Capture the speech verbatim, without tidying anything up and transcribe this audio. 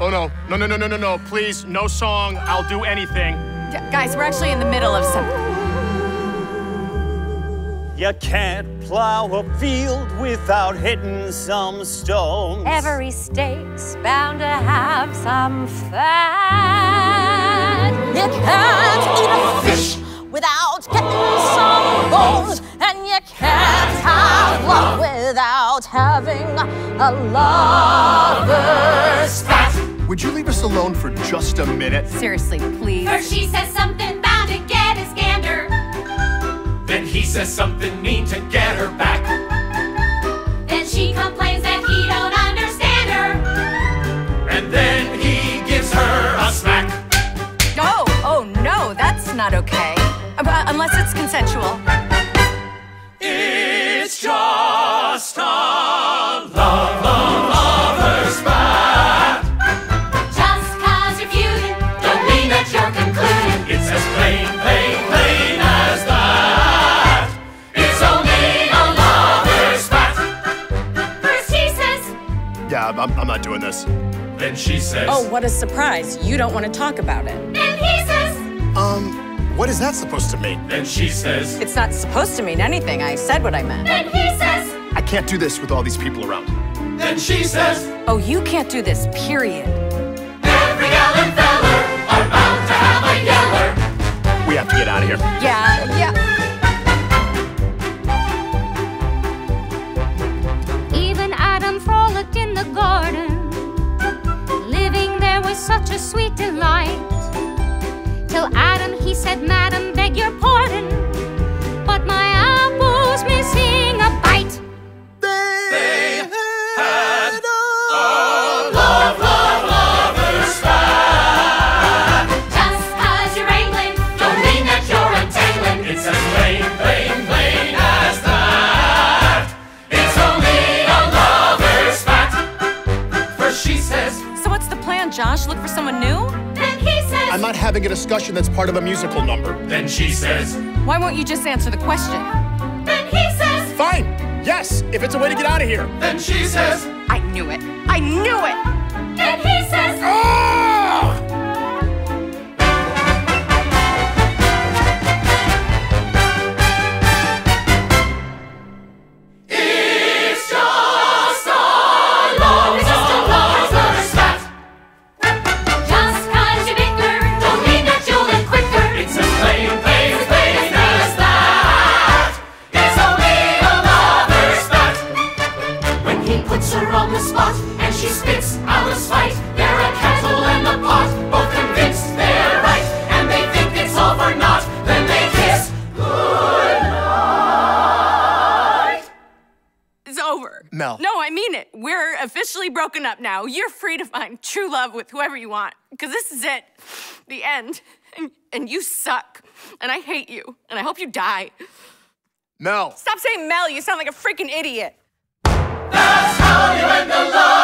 Oh, no. No, no, no, no, no, no. Please, no song. I'll do anything. Yeah, guys, we're actually in the middle of some... You can't plow a field without hitting some stones. Every steak's bound to have some fat. You can't eat a fish without getting some bones. And you can't have love without having a lover's spat. Would you leave us alone for just a minute? Seriously, please. First she says something bound to get his gander. Then he says something mean to get her back. Then she complains that he don't understand her. And then he gives her a smack. Oh, oh no, that's not okay. Uh, unless it's consensual. It's just a love, love, lover spat. Just cause you're feuding don't mean that you're concluding. It's as plain, plain, plain as that. It's only a lover spat. First he says, Yeah, I'm, I'm not doing this. Then she says, Oh, what a surprise. You don't want to talk about it. then he says, Um, what is that supposed to mean? Then she says, It's not supposed to mean anything. I said what I meant. then he says, I can't do this with all these people around. Then she says, Oh, you can't do this, period. every gal and feller are bound to have a yeller. We have to get out of here. Yeah, yeah. Even Adam frolicked in the garden. Living there was such a sweet delight. Till Adam, he said, Madam, beg your pardon, but my apple's missing a bite. They had a love, love, lover spat. just cause you're wrangling Don't mean that you're untangling. It's as plain, plain, plain as that. It's only a lover spat. First she says, So what's the plan, Josh? Look for someone new? then he says, I'm not having a discussion that's part of a musical number. then she says, Why won't you just answer the question? then he says, Fine. Yes, if it's a way to get out of here. then she says, I knew it. I knew it. then he says, Ah! it's just a love, love, lover spat. just cause you're bicker don't mean that you'll live quicker. It's as plain, plain, plain as that. It's only a lover spat. When he puts her on the spot and she spits out a spite, they're a kettle and a pot, both convinced they're right, and they think it's all for naught. Then they kiss goodnight. It's over. Mel. No, I mean it. We're officially broken up now. You're free to find true love with whoever you want. Because this is it. The end. And, and you suck. And I hate you. And I hope you die. Mel. Stop saying Mel. You sound like a freaking idiot. That's how you end the love.